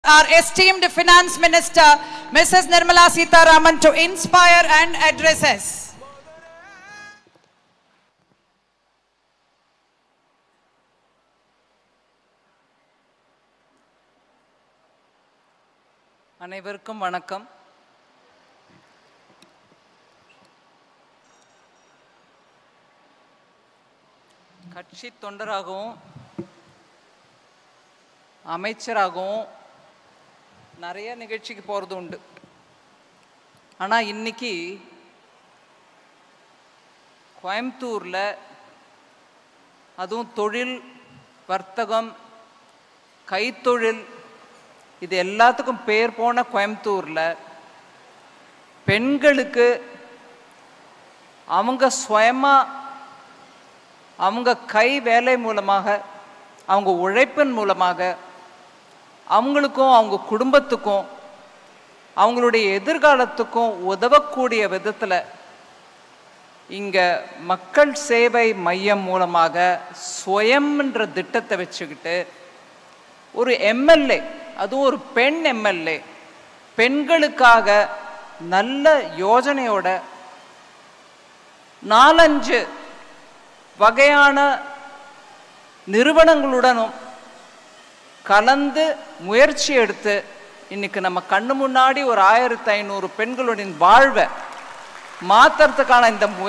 Our esteemed Finance Minister, Mrs. Nirmala Sitharaman, to inspire and address us. அனைவருக்கும் வணக்கம். கட்சி தொண்டராகவும் அமைச்சராகவும் நிறைய நிகழ்ச்சிக்கு போகிறது உண்டு. ஆனால் இன்னைக்கு கோயம்புத்தூரில் அதுவும் தொழில், வர்த்தகம், கைத்தொழில் இது எல்லாத்துக்கும் பேர் போன கோயம்புத்தூரில் பெண்களுக்கு அவங்க சுயமாக அவங்க கை வேலை மூலமாக, அவங்க உழைப்பின் மூலமாக அவங்களுக்கும் அவங்க குடும்பத்துக்கும் அவங்களுடைய எதிர்காலத்துக்கும் உதவக்கூடிய விதத்தில் இங்கே மக்கள் சேவை மையம் மூலமாக சுயம்ன்ற திட்டத்தை வச்சுக்கிட்டு ஒரு எம்எல்ஏ, அதுவும் ஒரு பெண் எம்எல்ஏ, பெண்களுக்காக நல்ல யோஜனையோட 4-5 வகையான நிறுவனங்களுடனும் கலந்து முயற்சி எடுத்து இன்னைக்கு நம்ம கண்ணு முன்னாடி ஒரு 1500 பெண்களுடைய வாழ்வை மாற்றுறதுக்கான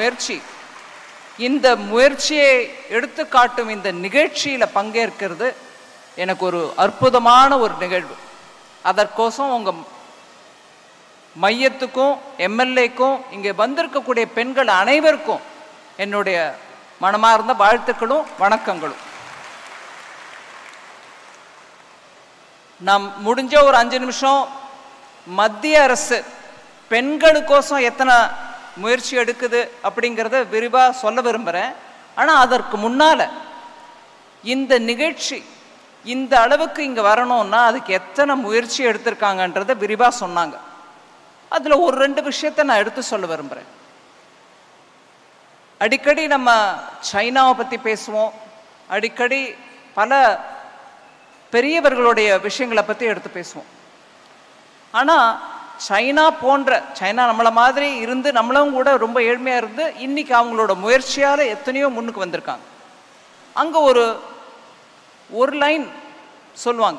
இந்த முயற்சியை எடுத்து காட்டும் இந்த நிகழ்ச்சியில் பங்கேற்கிறது எனக்கு ஒரு அற்புதமான ஒரு நிகழ்வு. அதற்கோசம் உங்கள் மையத்துக்கும் எம்எல்ஏக்கும் இங்கே வந்திருக்கக்கூடிய பெண்கள் அனைவருக்கும் என்னுடைய மனமார்ந்த வாழ்த்துக்களும் வணக்கங்களும். நாம் முடிஞ்ச ஒரு 5 நிமிஷம் மத்திய அரசு பெண்களுக்கோசம் எத்தனை முயற்சி எடுக்குது அப்படிங்கிறத விரிவாக சொல்ல விரும்புகிறேன். ஆனால் அதற்கு முன்னால் இந்த நிகழ்ச்சி இந்த அளவுக்கு இங்கே வரணும்னா அதுக்கு எத்தனை முயற்சி எடுத்திருக்காங்கன்றதை விரிவாக சொன்னாங்க. அதில் ஒரு 2 விஷயத்தை நான் எடுத்து சொல்ல விரும்புகிறேன். அடிக்கடி நம்ம சைனாவை பற்றி பேசுவோம், அடிக்கடி பல பெரியவர்களுடைய விஷயங்களை பற்றி எடுத்து பேசுவோம். ஆனால் சைனா நம்மளை மாதிரி இருந்து நம்மளும் கூட ரொம்ப ஏழ்மையாக இருந்து இன்னைக்கு அவங்களோட முயற்சியால் எத்தனையோ முன்னுக்கு வந்திருக்காங்க. அங்கே ஒரு லைன் சொல்லுவாங்க,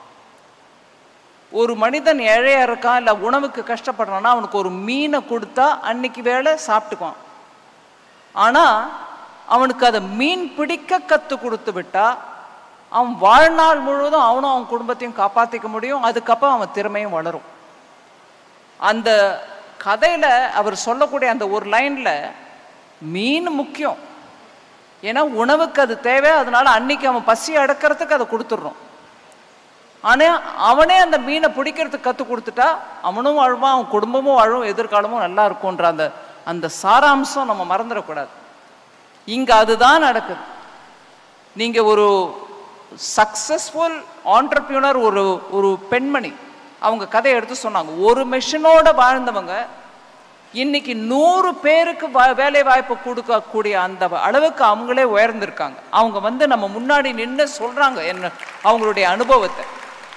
ஒரு மனிதன் ஏழையாக இருக்கான் இல்லை உணவுக்கு கஷ்டப்படுறான்னா அவனுக்கு ஒரு மீனை கொடுத்தா அன்னைக்கு வேலை சாப்பிட்டுக்குவான். ஆனால் அவனுக்கு அதை மீன் பிடிக்க கற்றுக் கொடுத்து விட்டா அவன் வாழ்நாள் முழுவதும் அவனும் அவன் குடும்பத்தையும் காப்பாற்றிக்க முடியும். அதுக்கப்புறம் அவன் திறமையும் வளரும். அந்த கதையில் அவர் சொல்லக்கூடிய அந்த ஒரு லைனில் மீன் முக்கியம், ஏன்னா உணவுக்கு அது தேவை, அதனால அன்னைக்கு அவன் பசி அடக்கிறதுக்கு அதை கொடுத்துட்றோம். ஆனால் அவனே அந்த மீனை பிடிக்கிறதுக்கு கற்றுக் கொடுத்துட்டா அவனும் வாழ்வான், அவன் குடும்பமும் வாழும், எதிர்காலமும் நல்லா இருக்கும்ன்ற அந்த சாராம்சம் நம்ம மறந்துடக்கூடாது. இங்கே அதுதான் நடக்குது. நீங்கள் ஒரு சக்சஸ்ஃபுல் ஆண்டர்பிரினர், ஒரு பெண்மணி அவங்க கதையை எடுத்து சொன்னாங்க. ஒரு மிஷனோட வாழ்ந்தவங்க இன்னைக்கு 100 பேருக்கு வேலை வாய்ப்பு கொடுக்கக்கூடிய அந்த அளவுக்கு அவங்களே உயர்ந்திருக்காங்க. அவங்க நம்ம முன்னாடி நின்று சொல்றாங்க என்ன அவங்களுடைய அனுபவத்தை.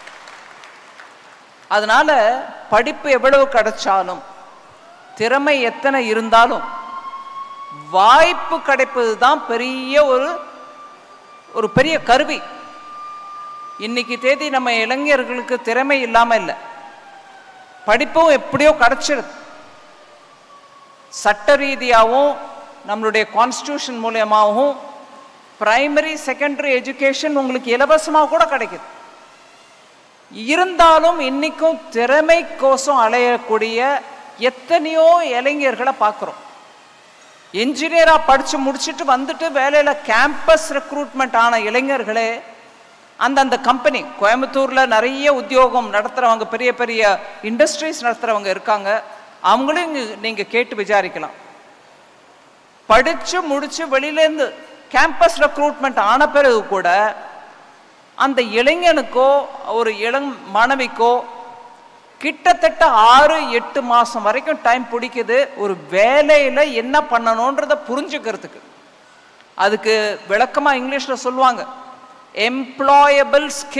அதனால படிப்பு எவ்வளவு கிடைச்சாலும், திறமை எத்தனை இருந்தாலும், வாய்ப்பு கிடைப்பது தான் பெரிய ஒரு பெரிய கருவி. இன்னைக்கு தேதி நம்ம இளைஞர்களுக்கு திறமை இல்லாமல் இல்லை, படிப்பும் எப்படியோ கிடைச்சிருது. சட்ட ரீதியாகவும் நம்மளுடைய கான்ஸ்டியூஷன் மூலமாகவும் பிரைமரி செகண்டரி எஜுகேஷன் உங்களுக்கு இலவசமாக கூட கிடைக்குது. இருந்தாலும் இன்னைக்கும் திறமைக்கோசம் அலையக்கூடிய எத்தனையோ இளைஞர்களை பார்க்குறோம். என்ஜினியராக படித்து முடிச்சுட்டு வந்துட்டு வேலையில் கேம்பஸ் ரெக்ரூட்மெண்ட் ஆன இளைஞர்களே அந்த கம்பெனி கோயம்புத்தூரில் நிறைய உத்தியோகம் நடத்துகிறவங்க, பெரிய பெரிய இண்டஸ்ட்ரீஸ் நடத்துகிறவங்க இருக்காங்க. அவங்களும் நீங்கள் கேட்டு விசாரிக்கலாம். படித்து முடித்து வெளியிலேருந்து கேம்பஸ் ரெக்ரூட்மெண்ட் ஆன பிறகு கூட அந்த இளைஞனுக்கோ ஒரு இளம் மாணவிக்கோ கிட்டத்தட்ட 6-8 மாதம் வரைக்கும் டைம் பிடிக்குது ஒரு வேலையில் என்ன பண்ணணுன்றதை புரிஞ்சுக்கிறதுக்கு. அதுக்கு விளக்கமாக இங்கிலீஷில் சொல்லுவாங்க எம்ப்ளாயபிள் ஸ்கில்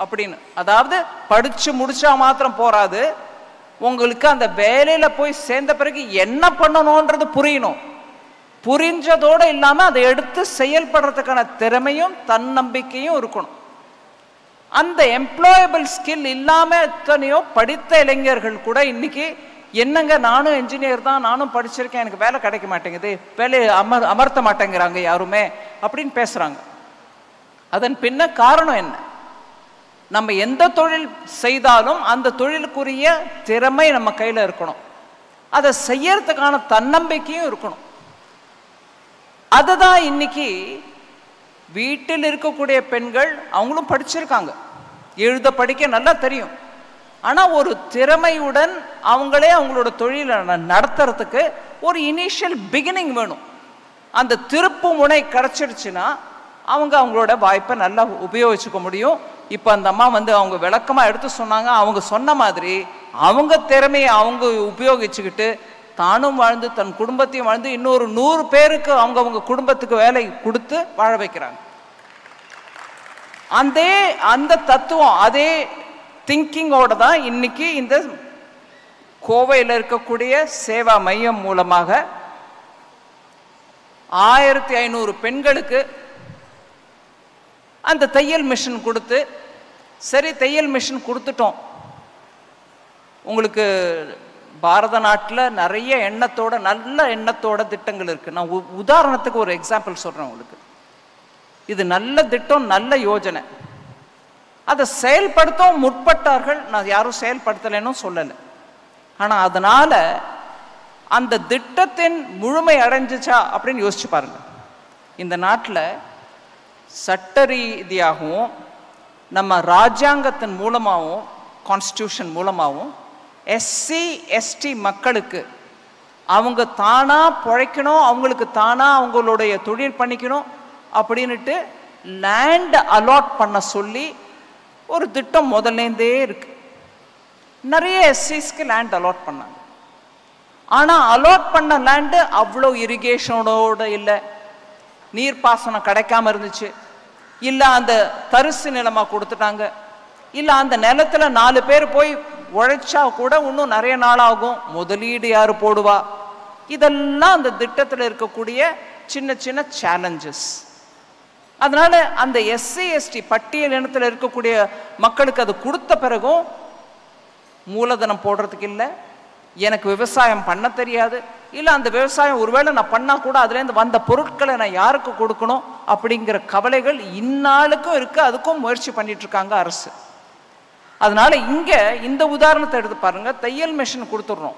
அப்படின்னு. அதாவது படிச்சு முடிச்சா மாத்திரம் போராது, உங்களுக்கு அந்த வேலையில போய் சேர்ந்த பிறகு என்ன பண்ணணும்ன்றது புரியணும். புரிஞ்சதோடு இல்லாம அதை எடுத்து செயல்படுறதுக்கான திறமையும் தன்னம்பிக்கையும் இருக்கணும். அந்த எம்ப்ளாயபிள் ஸ்கில் இல்லாம எத்தனையோ படித்த இளைஞர்கள் கூட இன்னைக்கு என்னங்க நானும் என்ஜினியர் தான், நானும் படிச்சிருக்கேன், எனக்கு வேலை கிடைக்க மாட்டேங்குது, வேலையை அமர்த்த மாட்டேங்கிறாங்க யாருமே அப்படின்னு பேசுறாங்க. அதன் பின்ன காரணம் என்ன? நம்ம எந்த தொழில் செய்தாலும் அந்த தொழிலுக்குரிய திறமை நம்ம கையில இருக்கணும், அதை செய்யறதுக்கான தன்னம்பிக்கையும் இருக்கணும். அதுதான் இன்னைக்கு வீட்டில் இருக்கக்கூடிய பெண்கள், அவங்களும் படிச்சிருக்காங்க, எழுத படிக்க நல்லா தெரியும், ஆனா ஒரு திறமையுடன் அவங்களே அவங்களோட தொழிலை நடத்துறதுக்கு ஒரு இனிஷியல் பிகினிங் வேணும். அந்த திருப்பு முனை கிடைச்சிடுச்சுன்னா அவங்க அவங்களோட வாய்ப்பை நல்லா உபயோகிச்சுக்க முடியும். இப்போ அந்த அம்மா அவங்க விளக்கமாக எடுத்து சொன்னாங்க. அவங்க சொன்ன மாதிரி அவங்க திறமையை அவங்க உபயோகிச்சுக்கிட்டு தானும் வாழ்ந்து தன் குடும்பத்தையும் வாழ்ந்து இன்னொரு 100 பேருக்கு அவங்க குடும்பத்துக்கு வேலை கொடுத்து வாழ வைக்கிறாங்க. அந்த தத்துவம், அதே திங்கிங்கோட தான் இன்னைக்கு இந்த கோவையில் இருக்கக்கூடிய சேவா மையம் மூலமாக 1500 பெண்களுக்கு அந்த தையல் மிஷின் கொடுத்து, சரி தையல் மிஷின் கொடுத்துட்டோம், உங்களுக்கு பாரத நாட்டில் நிறைய எண்ணத்தோட நல்ல எண்ணத்தோட திட்டங்கள் இருக்கு. நான் உதாரணத்துக்கு ஒரு எக்ஸாம்பிள் சொல்றேன் உங்களுக்கு. இது நல்ல திட்டம், நல்ல யோஜனை, அதை செயல்படுத்தவும் முற்பட்டார்கள். நான் யாரும் செயல்படுத்தலைன்னு சொல்லலை. ஆனால் அதனால அந்த திட்டத்தின் முழுமை அடைஞ்சிச்சா அப்படின்னு யோசிச்சு பாருங்க. இந்த நாட்டில் சட்ட ரீதியாகவும் நம்ம ராஜ்யாங்கத்தின் மூலமாகவும் கான்ஸ்டியூஷன் மூலமாகவும் எஸ்சி எஸ்டி மக்களுக்கு அவங்க தானா பிழைக்கணும், அவங்களுக்கு தானா அவங்களுடைய தொழில் பண்ணிக்கணும் அப்படின்னுட்டு லேண்ட் அலாட் பண்ண சொல்லி ஒரு திட்டம் முதல்லேருந்தே இருக்கு. நிறைய எஸ்சிஸ்க்கு லேண்ட் அலாட் பண்ணாங்க. ஆனால் அலாட் பண்ண லேண்டு அவ்வளோ இரிகேஷனோட இல்லை, நீர்ப்பாசனம் கிடைக்காம இருந்துச்சு, இல்லை அந்த தரிசு நிலமாக கொடுத்துட்டாங்க, இல்லை அந்த நிலத்துல 4 பேர் போய் உழைச்சா கூட இன்னும் நிறைய நாள் ஆகும், முதலீடு யாரு போடுவா, இதெல்லாம் அந்த திட்டத்தில் இருக்கக்கூடிய சின்ன சின்ன சேலஞ்சஸ். அதனால அந்த எஸ்சி எஸ்டி பட்டியல் இனத்தில் இருக்கக்கூடிய மக்களுக்கு அது கொடுத்த பிறகும் மூலதனம் போடுறதுக்கு இல்லை, எனக்கு விவசாயம் பண்ண தெரியாது, இல்லை அந்த விவசாயம் ஒருவேளை நான் பண்ணா கூட அதுலேருந்து வந்த பொருட்களை நான் யாருக்கு கொடுக்கணும் அப்படிங்கிற கவலைகள் இந்நாளுக்கும் இருக்கு. அதுக்கும் முயற்சி பண்ணிட்டு இருக்காங்க அரசு. அதனால இங்க இந்த உதாரணத்தை எடுத்து பாருங்க. தையல் மிஷின் கொடுத்துடுறோம்,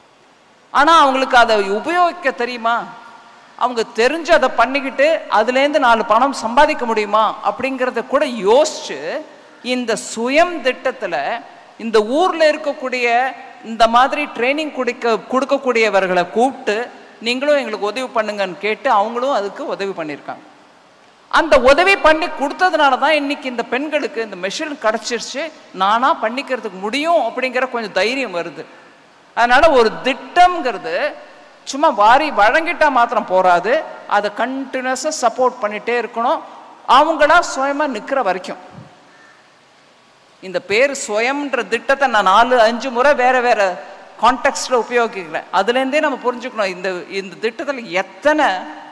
ஆனா அவங்களுக்கு அதை உபயோகிக்க தெரியுமா? அவங்க தெரிஞ்சு அதை பண்ணிக்கிட்டு அதுலேருந்து 4 பணம் சம்பாதிக்க முடியுமா அப்படிங்கிறத கூட யோசிச்சு இந்த சுயம் திட்டத்துல இந்த ஊர்ல இருக்கக்கூடிய இந்த மாதிரி ட்ரைனிங் கொடுக்கக்கூடியவர்களை கூப்பிட்டு நீங்களும் எங்களுக்கு உதவி பண்ணுங்கன்னு கேட்டு அவங்களும் அதுக்கு உதவி பண்ணியிருக்காங்க. அந்த உதவி பண்ணி கொடுத்ததுனால தான் இன்னைக்கு இந்த பெண்களுக்கு இந்த மெஷின் கிடைச்சிருச்சு, நானா பண்ணிக்கிறதுக்கு முடியும் அப்படிங்கிற கொஞ்சம் தைரியம் வருது. அதனால ஒரு திட்டம்ங்கிறது சும்மா வாரி வழங்கிட்டா மாத்திரம் போராது, அதை கண்டினியூஸா சப்போர்ட் பண்ணிட்டே இருக்கணும், அவங்களா சுயமா நிற்கிற வரைக்கும். இந்த பேர் சுயம்ன்ற திட்டத்தை நான் 4-5 முறை வேற வேற கான்டெக்ட்ல உபயோகிக்கிறேன். அதுலேருந்தே நம்ம புரிஞ்சுக்கணும் இந்த திட்டத்தில் எத்தனை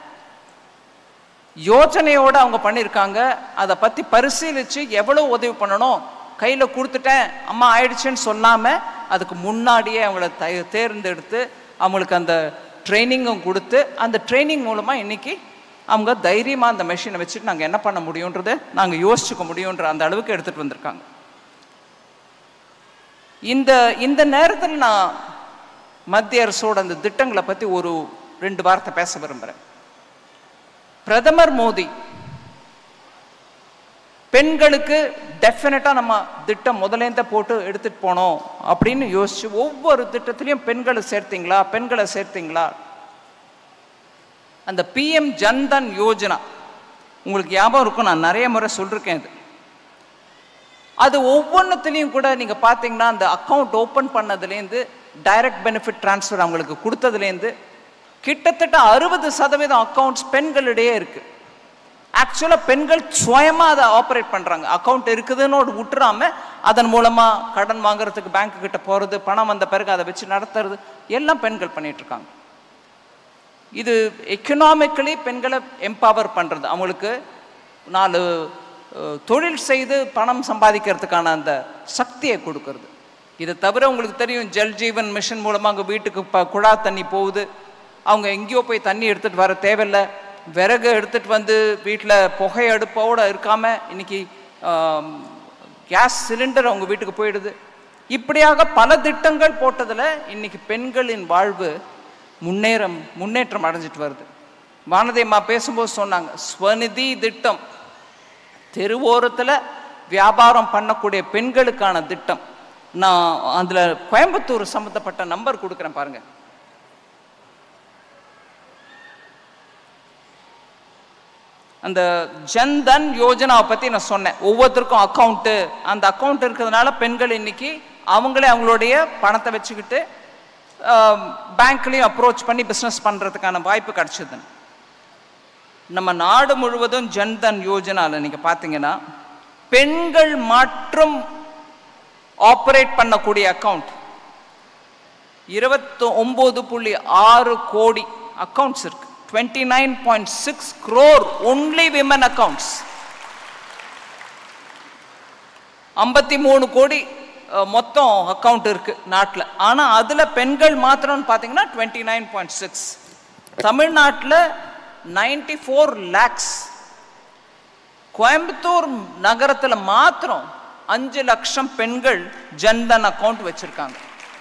யோசனையோடு அவங்க பண்ணியிருக்காங்க, அதை பற்றி பரிசீலித்து எவ்வளோ உதவி பண்ணணும். கையில் கொடுத்துட்டேன் அம்மா ஆயிடுச்சுன்னு சொல்லாமல் அதுக்கு முன்னாடியே அவங்கள தேர்ந்தெடுத்து அவங்களுக்கு அந்த ட்ரைனிங்கும் கொடுத்து அந்த ட்ரைனிங் மூலமாக இன்றைக்கி அவங்க தைரியமாக அந்த மெஷினை வச்சுட்டு நாங்கள் என்ன பண்ண முடியுன்றதை நாங்கள் யோசிச்சுக்க முடியுன்ற அந்த அளவுக்கு எடுத்துகிட்டு வந்திருக்காங்க. இந்த நேரத்தில் நான் மத்திய அரசோட அந்த திட்டங்களை பற்றி ஒரு 2 வார்த்தை பேச விரும்புகிறேன். பிரதமர் மோடி பெண்களுக்கு டெஃபினட்டா நம்ம திட்டம் முதலேந்த போட்டு எடுத்துட்டு போனோம் அப்படின்னு யோசிச்சு ஒவ்வொரு திட்டத்திலையும் பெண்களை சேர்த்தீங்களா. அந்த பிஎம் ஜன்தன் யோஜனா உங்களுக்கு ஞாபகம் இருக்கும், நான் நிறைய முறை சொல்லிருக்கேன். அது ஒவ்வொன்றத்துலையும் கூட நீங்க பார்த்தீங்கன்னா அந்த அக்கௌண்ட் ஓப்பன் பண்ணதுலேருந்து டைரக்ட் பெனிஃபிட் டிரான்ஸ்ஃபர் அவங்களுக்கு கொடுத்ததுலேருந்து கிட்டத்தட்ட 60% அக்கௌண்ட்ஸ் பெண்களிடையே இருக்கு. ஆக்சுவலாக பெண்கள் சுயமாக அதை ஆப்ரேட் பண்ணுறாங்க. அக்கௌண்ட் இருக்குதுன்னு விட்டுறாம அதன் மூலமாக கடன் வாங்குறதுக்கு பேங்க்கு கிட்ட போகிறது, பணம் வந்த பிறகு அதை வச்சு நடத்துறது எல்லாம் பெண்கள் பண்ணிகிட்ருக்காங்க. இது எக்கனாமிக்கலி பெண்களை எம்பவர் பண்ணுறது, அவங்களுக்கு 4 தொழில் செய்து பணம் சம்பாதிக்கிறதுக்கான அந்த சக்தியை கொடுக்கறது. இதை தவிர உங்களுக்கு தெரியும், ஜல் ஜீவன் மிஷன் மூலமாக வீட்டுக்கு குழா தண்ணி போகுது. அவங்க எங்கேயோ போய் தண்ணி எடுத்துகிட்டு வர தேவையில்லை. விறகு எடுத்துகிட்டு வந்து வீட்டில் புகை அடுப்போடு இருக்காமல் இன்னைக்கு கேஸ் சிலிண்டர் அவங்க வீட்டுக்கு போயிடுது. இப்படியாக பல திட்டங்கள் போட்டதில் இன்னைக்கு பெண்களின் வாழ்வு முன்னேற்றம் அடைஞ்சிட்டு வருது. வானதியம்மா பேசும்போது சொன்னாங்க, ஸ்வநிதி திட்டம் தெருவோரத்தில் வியாபாரம் பண்ணக்கூடிய பெண்களுக்கான திட்டம். நான் அதில் கோயம்புத்தூர் சம்மந்தப்பட்ட நம்பர் கொடுக்குறேன் பாருங்க. அந்த ஜன்தன் யோஜனாவை பற்றி நான் சொன்னேன். ஒவ்வொருத்தருக்கும் அக்கௌண்ட்டு, அந்த அக்கௌண்ட் இருக்கிறதுனால பெண்கள் இன்னைக்கு அவங்களே அவங்களுடைய பணத்தை வச்சுக்கிட்டு பேங்க்லேயும் அப்ரோச் பண்ணி பிஸ்னஸ் பண்ணுறதுக்கான வாய்ப்பு கிடச்சிது. நம்ம நாடு முழுவதும் ஜன்தன் யோஜனாவில் நீங்கள் பார்த்தீங்கன்னா பெண்கள் மற்றும் ஆப்ரேட் பண்ணக்கூடிய அக்கௌண்ட் 29.6 கோடி அக்கௌண்ட்ஸ் இருக்கு. 29.6 crore only women accounts. 53 கோடி மொத்தம் அக்கௌண்ட் இருக்கு நாட்டில். ஆனால் அதில் பெண்கள் மாத்திரம்னு பார்த்தீங்கன்னா 29.6. தமிழ்நாட்டில் 94 lakhs. கோயம்புத்தூர் நகரத்தில் மாத்திரம் 5 லட்சம் பெண்கள் ஜன்தன் அக்கௌண்ட் வச்சிருக்காங்க.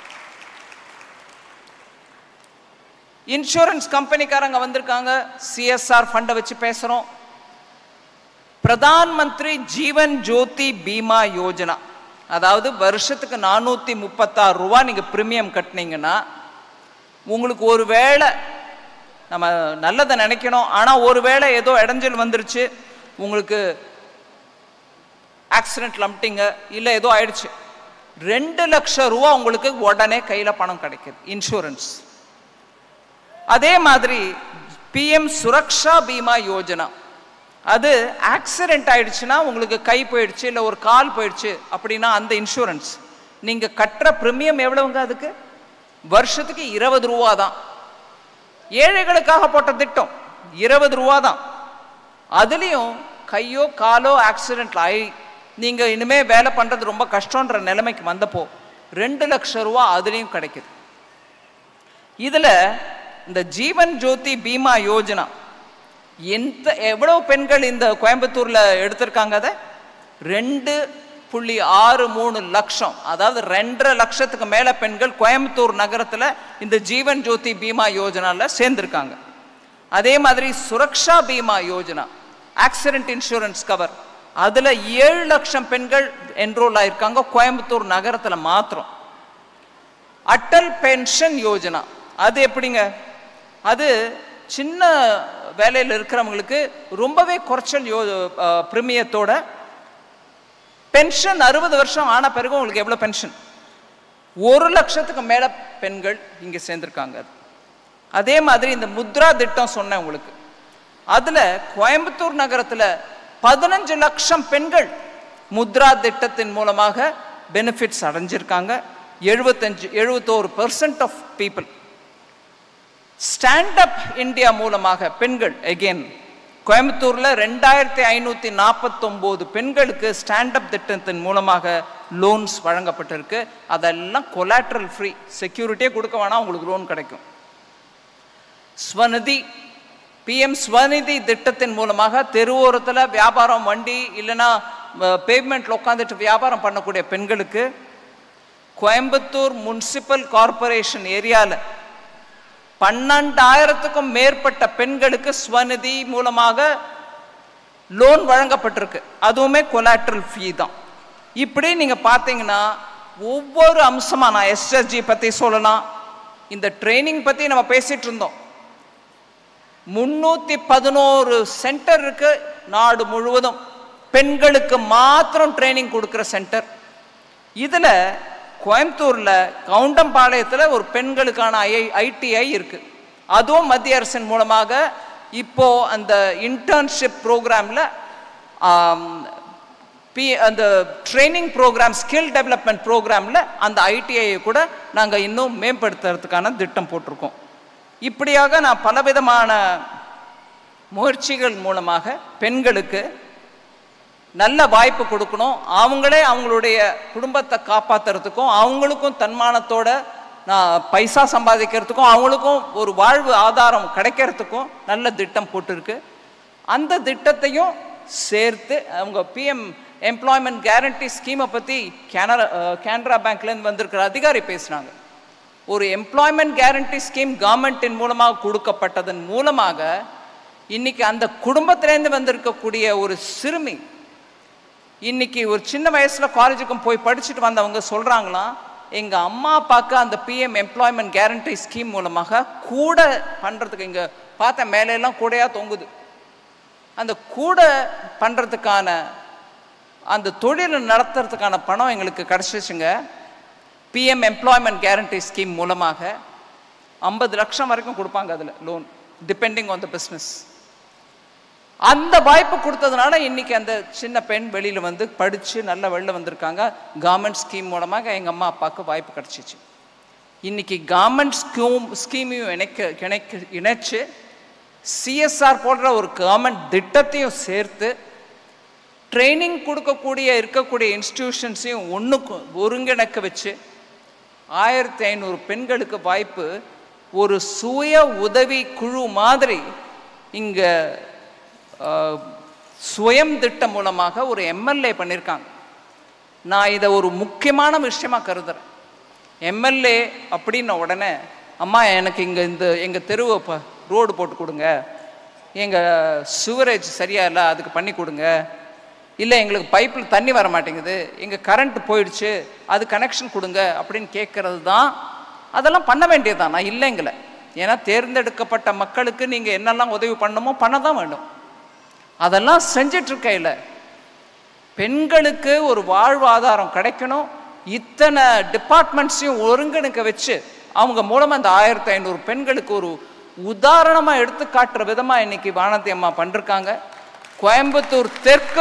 இன்சூரன்ஸ் கம்பெனிக்காரங்க வந்திருக்காங்க, சிஎஸ்ஆர் ஃபண்டை வச்சு பேசுகிறோம். பிரதான் மந்திரி ஜீவன் ஜோதி பீமா யோஜனா, அதாவது வருஷத்துக்கு 436 ரூபா நீங்கள் ப்ரீமியம் கட்டினீங்கன்னா உங்களுக்கு ஒரு வேளை, நம்ம நல்லதை நினைக்கணும், ஆனால் ஒரு வேளை ஏதோ இடைஞ்சல் வந்துருச்சு, உங்களுக்கு ஆக்சிடென்ட் லம்டிங்க இல்லை ஏதோ ஆயிடுச்சு, 2 லட்சம் ரூபா உங்களுக்கு உடனே கையில் பணம் கிடைக்குது இன்சூரன்ஸ். அதே மாதிரி பிஎம் சுரக்ஷா பீமா யோஜனா, அது ஆக்சிடென்ட் ஆயிடுச்சுன்னா உங்களுக்கு கை போயிடுச்சு இல்லை ஒரு கால் போயிடுச்சு அப்படின்னா அந்த இன்சூரன்ஸ் நீங்கள் கட்டுற ப்ரீமியம் எவ்வளவுங்க? அதுக்கு வருஷத்துக்கு 20 ரூபா தான். ஏழைகளுக்காக போட்ட திட்டம் 20 ரூபா தான். அதுலேயும் கையோ காலோ ஆக்சிடென்ட் ஆகி நீங்கள் இனிமேல் வேலை பண்ணுறது ரொம்ப கஷ்டன்ற நிலைமைக்கு வந்தப்போ 2 லட்சம் ரூபா அதுலேயும் கிடைக்குது. இதில் இந்த ஜீவன் ஜோதி பீமா யோஜனா எவ்வளவு பெண்கள் இந்த கோயம்புத்தூரில் எடுத்திருக்காங்க? அதை 2.63 லட்சம், அதாவது 2.5 லட்சத்துக்கு மேலே பெண்கள் கோயம்புத்தூர் நகரத்தில் இந்த ஜீவன் ஜோதி பீமா யோஜனாவில் சேர்ந்துருக்காங்க. அதே மாதிரி Suraksha Bima Yojana, accident insurance cover, அதில் 7 லட்சம் பெண்கள் என்ரோல் ஆயிருக்காங்க கோயம்புத்தூர் நகரத்தில் மாத்திரம். அட்டல் பென்ஷன் யோஜனா, அது எப்படிங்க? அது சின்ன வேலையில் இருக்கிறவங்களுக்கு ரொம்பவே குறைச்சல் பிரீமியத்தோட பென்ஷன் 60 வருஷம் ஆன பிறகு உங்களுக்கு எவ்வளோ பென்ஷன்? 1 லட்சத்துக்கு மேலே பெண்கள் இங்கே சேர்ந்துருக்காங்க. அதே மாதிரி இந்த முத்ரா திட்டம் சொன்னேன் உங்களுக்கு, அதில் கோயம்புத்தூர் நகரத்தில் 15 லட்சம் பெண்கள் முத்ரா திட்டத்தின் மூலமாக பெனிஃபிட்ஸ் அடைஞ்சிருக்காங்க. 71% of people. Stand up India மூலமாக பெண்கள் அகெயின் கோயம்புத்தூரில் 2549 பெண்களுக்கு ஸ்டாண்ட் அப் திட்டத்தின் மூலமாக லோன்ஸ் வழங்கப்பட்டிருக்கு. அதெல்லாம் கொலாட்ரல் ஃப்ரீ, செக்யூரிட்டியே கொடுக்க வேணாம், உங்களுக்கு லோன் கிடைக்கும். ஸ்வநிதி, பிஎம் ஸ்வநிதி திட்டத்தின் மூலமாக தெருவோரத்தில் வியாபாரம், வண்டி இல்லைன்னா பேவ்மெண்ட்டில் உட்காந்துட்டு வியாபாரம் பண்ணக்கூடிய பெண்களுக்கு கோயம்புத்தூர் முனிசிபல் கார்பரேஷன் ஏரியாவில் 12,000க்கும் மேற்பட்ட பெண்களுக்கு ஸ்வநிதி மூலமாக லோன் வழங்கப்பட்டிருக்கு. அதுவுமே கொலாட்ரல் ஃபீ தான். இப்படி நீங்கள் பார்த்தீங்கன்னா ஒவ்வொரு அம்சமாக, நான் எஸ்எஸ்ஜி பற்றி சொல்லலாம், இந்த ட்ரைனிங் பற்றி நம்ம பேசிட்டு இருந்தோம். 311 சென்டர் இருக்கு நாடு முழுவதும், பெண்களுக்கு மாத்திரம் ட்ரைனிங் கொடுக்குற சென்டர். இதில் கோயம்புத்தூரில் கவுண்டம்பாளையத்தில் ஒரு பெண்களுக்கான ஐடிஐ இருக்குது. அதுவும் மத்திய அரசின் மூலமாக இப்போ அந்த இன்டர்ன்ஷிப் ப்ரோக்ராமில் அந்த ட்ரைனிங் ப்ரோக்ராம், ஸ்கில் டெவலப்மெண்ட் ப்ரோக்ராமில் அந்த ஐடிஐயை கூட நாங்கள் இன்னும் மேம்படுத்துறதுக்கான திட்டம் போட்டிருக்கோம். இப்படியாக நான் பலவிதமான முயற்சிகள் மூலமாக பெண்களுக்கு நல்ல வாய்ப்பு கொடுக்கணும். அவங்களே அவங்களுடைய குடும்பத்தை காப்பாற்றுறதுக்கும், அவங்களுக்கும் தன்மானத்தோட நான் பைசா சம்பாதிக்கிறதுக்கும், அவங்களுக்கும் ஒரு வாழ்வு ஆதாரம் கிடைக்கிறதுக்கும் நல்ல திட்டம் போட்டிருக்கு. அந்த திட்டத்தையும் சேர்த்து அவங்க பிஎம் எம்ப்ளாய்மெண்ட் கேரண்டி ஸ்கீமை பற்றி கேனரா பேங்க்லேருந்து வந்திருக்கிற அதிகாரி பேசுனாங்க. ஒரு எம்ப்ளாய்மெண்ட் கேரண்டி ஸ்கீம் கவர்மெண்ட்டின் மூலமாக கொடுக்கப்பட்டதன் மூலமாக இன்னைக்கு அந்த குடும்பத்திலேருந்து வந்திருக்கக்கூடிய ஒரு சிறுமி இன்னைக்கு ஒரு சின்ன வயசில் காலேஜுக்கும் போய் படிச்சுட்டு வந்தவங்க சொல்கிறாங்களாம், எங்கள் அம்மா அப்பாவுக்கு அந்த பிஎம் எம்ப்ளாய்மெண்ட் கேரண்டி ஸ்கீம் மூலமாக கூட பண்ணுறதுக்கு, இங்கே பார்த்த மேலையெல்லாம் கூடையாக தொங்குது, அந்த கூட பண்ணுறதுக்கான அந்த தொழிலை நடத்துறதுக்கான பணம் எங்களுக்கு கிடச்சிச்சுங்க. பிஎம் எம்ப்ளாய்மெண்ட் கேரண்டி ஸ்கீம் மூலமாக 50 லட்சம் வரைக்கும் கொடுப்பாங்க அதில் loan, depending on the business. அந்த வாய்ப்பு கொடுத்ததுனால இன்னைக்கு அந்த சின்ன பெண் வெளியில் வந்து படித்து நல்ல வெளில வந்திருக்காங்க. கவர்மெண்ட் ஸ்கீம் மூலமாக எங்கள் அம்மா அப்பாவுக்கு வாய்ப்பு கிடச்சிச்சு. இன்னைக்கு கவர்மெண்ட் ஸ்கீமையும் இணைச்சு சிஎஸ்ஆர் போன்ற ஒரு கவர்மெண்ட் திட்டத்தையும் சேர்த்து ட்ரைனிங் கொடுக்கக்கூடிய இருக்கக்கூடிய இன்ஸ்டிடியூஷன்ஸையும் ஒருங்கிணைக்க வச்சு 1500 பெண்களுக்கு வாய்ப்பு ஒரு சுய உதவி குழு மாதிரி இங்கே சுயம் திட்டம் மூலமாக ஒரு எம்எல்ஏ பண்ணியிருக்காங்க. நான் இதை ஒரு முக்கியமான விஷயமாக கருதுறேன். எம்எல்ஏ அப்படின்ன உடனே, அம்மா எனக்கு இங்கே எங்கள் தெருவை ரோடு போட்டு கொடுங்க, எங்கள் சுவரேஜ் சரியா இல்லை அதுக்கு பண்ணி கொடுங்க, இல்லை எங்களுக்கு பைப்பில் தண்ணி வர மாட்டேங்குது, எங்கள் கரண்ட் போயிடுச்சு அது கனெக்ஷன் கொடுங்க அப்படின்னு கேட்கறது தான். அதெல்லாம் பண்ண வேண்டியது தான், நான் இல்லைங்களே. ஏன்னா தேர்ந்தெடுக்கப்பட்ட மக்களுக்கு நீங்கள் என்னெல்லாம் உதவி பண்ணணுமோ பண்ண தான் வேண்டும். அதெல்லாம் செஞ்சிட்ருக்கையில் பெண்களுக்கு ஒரு வாழ்வாதாரம் கிடைக்கணும். இத்தனை டிபார்ட்மெண்ட்ஸையும் ஒருங்கிணைக்க வச்சு அவங்க மூலமாக அந்த 1500 பெண்களுக்கு ஒரு உதாரணமாக எடுத்து காட்டுற விதமாக இன்னைக்கு வானதி அம்மா பண்ணிருக்காங்க. கோயம்புத்தூர்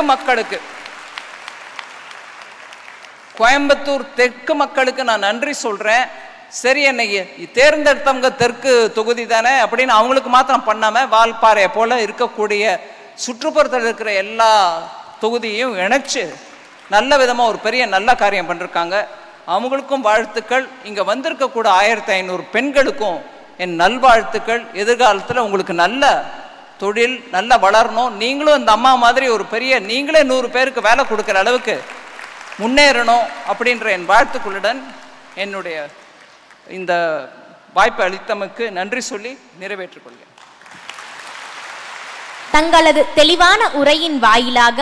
தெற்கு மக்களுக்கு நான் நன்றி சொல்கிறேன். சரி, என்னை தேர்ந்தெடுத்தவங்க தெற்கு தொகுதி தானே அப்படின்னு அவங்களுக்கு மாத்திரம் பண்ணாமல் வால்பாறையை போல் இருக்கக்கூடிய சுற்றுப்புறத்தில் இருக்கிற எல்லா தொகுதியையும் இணைச்சு நல்ல விதமாக ஒரு பெரிய நல்ல காரியம் பண்ணிருக்காங்க. அவங்களுக்கும் வாழ்த்துக்கள். இங்கே வந்திருக்கக்கூட 1500 பெண்களுக்கும் என் நல்வாழ்த்துக்கள். எதிர்காலத்தில் உங்களுக்கு நல்ல தொழில் நல்லா வளரணும், நீங்களும் இந்த அம்மா மாதிரி ஒரு பெரிய நீங்களே 100 பேருக்கு வேலை கொடுக்குற அளவுக்கு முன்னேறணும் அப்படின்ற என் வாழ்த்துக்களுடன் என்னுடைய இந்த வாய்ப்பு அளித்தமைக்கு நன்றி சொல்லி நிறைவேற்றிக் கொள்கிறேன். தங்களது தெளிவான உரையின் வாயிலாக